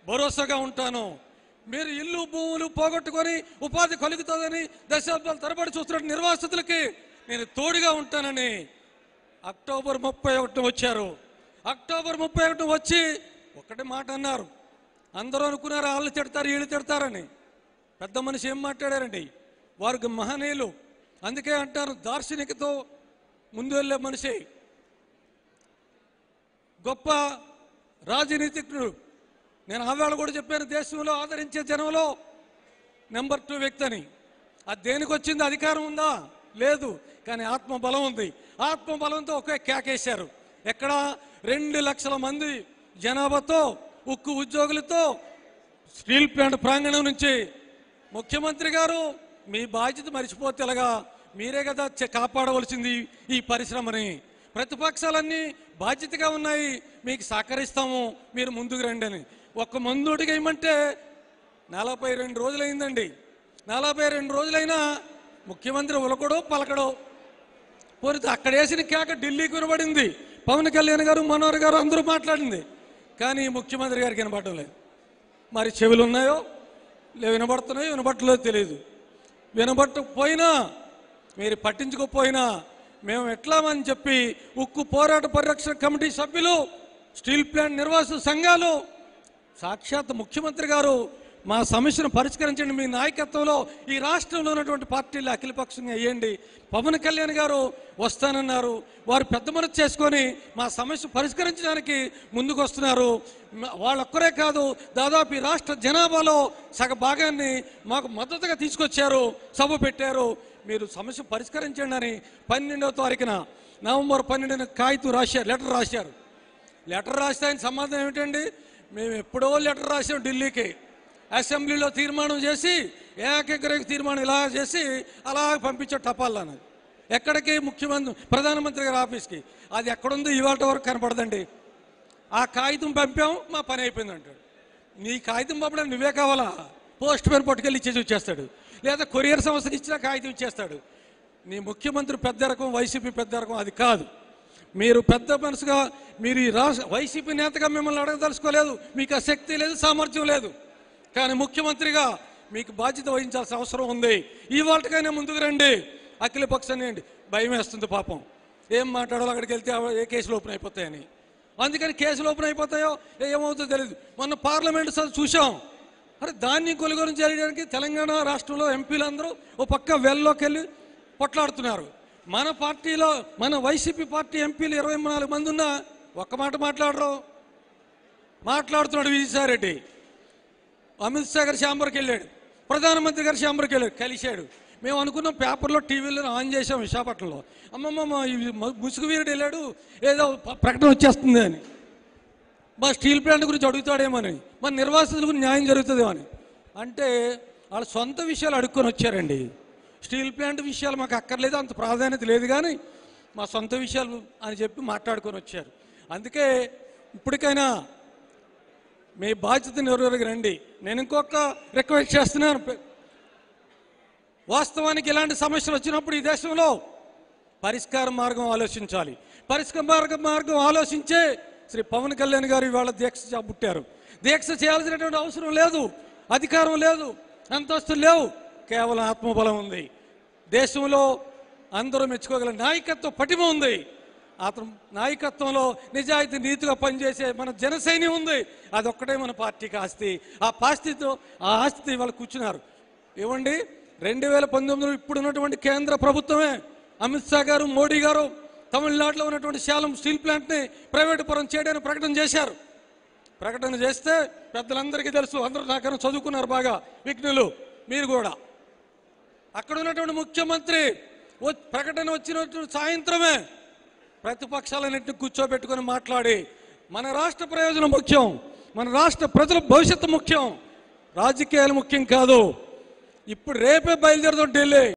భరోసాగా ఉంటాను. మీరు ఇల్లు భూములు పోగొట్టుకొని ఉపాధి కలుగుతుందని దశాబ్దాల తరబడి చూస్తున్న నిర్వాసితులకి నేను తోడుగా ఉంటానని అక్టోబర్ 31 వచ్చారు. అక్టోబర్ 31 వచ్చి ఒకటి మాట అన్నారు. అందరూ అనుకున్నారు వాళ్ళు తిడతారు వీళ్ళు తిడతారని. పెద్ద మనిషి ఏం మాట్లాడారండి? వారికి మహనీయులు. అందుకే అంటారు దార్శనికతో ముందు వెళ్ళే మనిషి, గొప్ప రాజనీతిజ్ఞుడు. నేను ఆవేళ కూడా చెప్పాను, దేశంలో ఆదరించే జనంలో నెంబర్ 2 వ్యక్తి అని. అది దేనికి వచ్చింది? అధికారం ఉందా? లేదు. కానీ ఆత్మబలం ఉంది. ఆత్మబలంతో ఒకే కేకేశారు. ఎక్కడ? 2 లక్షల మంది జనాభాతో, ఉక్కు ఉద్యోగులతో స్టీల్ ప్లాంట్ ప్రాంగణం నుంచి ముఖ్యమంత్రి గారు మీ బాధ్యత మర్చిపోతే ఎలాగా? మీరే కదా కాపాడవలసింది ఈ పరిశ్రమని. ప్రతిపక్షాలన్నీ బాధ్యతగా ఉన్నాయి, మీకు సహకరిస్తాము, మీరు ముందుకు రండి అని. ఒక్క మందుడిగా ఇమ్మంటే 42 రోజులైందండి. 42 రోజులైనా ముఖ్యమంత్రి ఉలకడో పలకడో. పోతే అక్కడ వేసిన కేక ఢిల్లీకి వినబడింది. పవన్ కళ్యాణ్ గారు, మనోహర్ గారు అందరూ మాట్లాడింది. కానీ ముఖ్యమంత్రి గారికి వినబడటం లేదు. మరి చెవులు ఉన్నాయో వినబడుతున్నాయో వినబట్టలేదో తెలియదు. వినబట్టకపోయినా, మీరు పట్టించుకోకపోయినా మేము ఎట్లామని చెప్పి ఉక్కు పోరాట పరిరక్షణ కమిటీ సభ్యులు, స్టీల్ ప్లాంట్ నిర్వాసిత సంఘాలు, సాక్షాత్ ముఖ్యమంత్రి గారు మా సమస్యను పరిష్కరించండి, మీ నాయకత్వంలో ఈ రాష్ట్రంలో ఉన్నటువంటి పార్టీలు అఖిలపక్షంగా వేయండి. పవన్ కళ్యాణ్ గారు వస్తానన్నారు. వారు పెద్ద మనసు చేసుకొని మా సమస్య పరిష్కరించడానికి ముందుకు వస్తున్నారు. వాళ్ళొక్కరే కాదు, దాదాపు ఈ రాష్ట్ర జనాభాలో సగ భాగాన్ని మాకు మద్దతుగా తీసుకొచ్చారు, సభ పెట్టారు. మీరు సమస్య పరిష్కరించండి అని 12వ తారీఖున నవంబర్ 12న కాగితం రాశారు, లెటర్ రాశారు. లెటర్ రాస్తే ఆయన సమాధానం ఏమిటండి? మేము ఎప్పుడో లెటర్ రాసాం ఢిల్లీకి, అసెంబ్లీలో తీర్మానం చేసి ఏకగ్రీవ తీర్మానం ఇలా చేసి అలా పంపించే టపాలని. ఎక్కడికి? ప్రధానమంత్రి గారి ఆఫీస్కి. అది ఎక్కడుందో ఇవాళ వరకు కనపడదండి. ఆ కాగితం పంపాం, మా పని అయిపోయింది అంటాడు. నీ కాగితం పంపడానికి నువ్వే కావాలా? పోస్ట్ మ్యాన్ పట్టుకెళ్ళి ఇచ్చేసి వచ్చేస్తాడు, లేదా కొరియర్ సంస్థకి ఇచ్చిన కాగితం ఇచ్చేస్తాడు. నీ ముఖ్యమంత్రి పెద్ద రకం, వైసీపీ పెద్ద రకం. అది కాదు. మీరు పెద్ద మనసుగా, మీరు ఈ రాష్ట్ర వైసీపీ నేతగా మిమ్మల్ని అడగదలుచుకోలేదు. మీకు ఆ శక్తి లేదు, సామర్థ్యం లేదు. కానీ ముఖ్యమంత్రిగా మీకు బాధ్యత వహించాల్సిన అవసరం ఉంది. ఈ వాటికైనా ముందుకు రండి. అఖిల పక్షాన్ని భయం వేస్తుంది పాపం. ఏం మాట్లాడాలో అక్కడికి వెళ్తే ఏ కేసులు ఓపెన్ అయిపోతాయని. అందుకని కేసులు ఓపెన్ అయిపోతాయో ఏమవుతుందో తెలియదు. మొన్న పార్లమెంట్ చూసాం. అరే ధాన్యం కొనుగోలు చేయడానికి తెలంగాణ రాష్ట్రంలో ఎంపీలందరూ ఓ పక్క వెల్లోకి వెళ్ళి పొట్లాడుతున్నారు. మన పార్టీలో, మన వైసీపీ పార్టీ ఎంపీలు 24 మంది ఉన్నా ఒక్క మాట మాట్లాడరు. మాట్లాడుతున్నాడు విజయసాయిరెడ్డి. అమిత్ షా గారి ఛాంబర్కి వెళ్ళాడు, ప్రధానమంత్రి గారి ఛాంబర్కి వెళ్ళాడు, కలిశాడు. మేము అనుకున్నాం, పేపర్లో టీవీలో ఆన్ చేసాం విశాఖపట్నంలో, అమ్మమ్మ ముసుగు వీరుడు వెళ్ళాడు, ఏదో ప్రకటన వచ్చేస్తుంది అని. మా స్టీల్ ప్లాంట్ గురించి అడుగుతాడేమోని, మన నిర్వాసితుల గురించి న్యాయం జరుగుతుందేమో అని. అంటే వాళ్ళ సొంత విషయాలు అడుక్కొని వచ్చారండి. స్టీల్ ప్లాంట్ విషయాలు మాకు అక్కర్లేదు, అంత ప్రాధాన్యత లేదు, కానీ మా సొంత విషయాలు అని చెప్పి మాట్లాడుకొని వచ్చారు. అందుకే ఇప్పటికైనా మీ బాధ్యత నెరవేరగా రండి. నేను ఇంకొక రిక్వెస్ట్ చేస్తున్నాను. వాస్తవానికి ఇలాంటి సమస్యలు వచ్చినప్పుడు ఈ దేశంలో పరిష్కార మార్గం ఆలోచించాలి. పరిష్కార మార్గం ఆలోచించే శ్రీ పవన్ కళ్యాణ్ గారు ఇవాళ దీక్ష చేపట్టారు. దీక్ష చేయాల్సినటువంటి అవసరం లేదు, అధికారం లేదు, అంతస్తులు లేవు, కేవలం ఆత్మబలం ఉంది. దేశంలో అందరూ మెచ్చుకోగల నాయకత్వ పటిమ ఉంది. అతను నాయకత్వంలో నిజాయితీ నీతిగా పనిచేసే మన జనసైన్యం ఉంది. అదొక్కటే మన పార్టీకి ఆస్తి. ఆ ఆస్తి వాళ్ళు కూర్చున్నారు. ఇవ్వండి, 2019లో ఇప్పుడున్నటువంటి కేంద్ర ప్రభుత్వమే, అమిత్ షా గారు, మోడీ గారు తమిళనాడులో ఉన్నటువంటి శాలం స్టీల్ ప్లాంట్ని ప్రైవేటు పరం చేయడానికి ప్రకటన చేశారు. ప్రకటన చేస్తే పెద్దలందరికీ తెలుసు, అందరూ నాకన్నా చదువుకున్నారు బాగా, విఘ్నులు మీరు కూడా. అక్కడ ఉన్నటువంటి ముఖ్యమంత్రి ప్రకటన వచ్చినటువంటి సాయంత్రమే ప్రతిపక్షాలన్నింటినీ కూర్చోబెట్టుకొని మాట్లాడి, మన రాష్ట్ర ప్రయోజనం ముఖ్యం, మన రాష్ట్ర ప్రజల భవిష్యత్తు ముఖ్యం, రాజకీయాలు ముఖ్యం కాదు. ఇప్పుడు రేపే బయలుదేరుతాం ఢిల్లీ.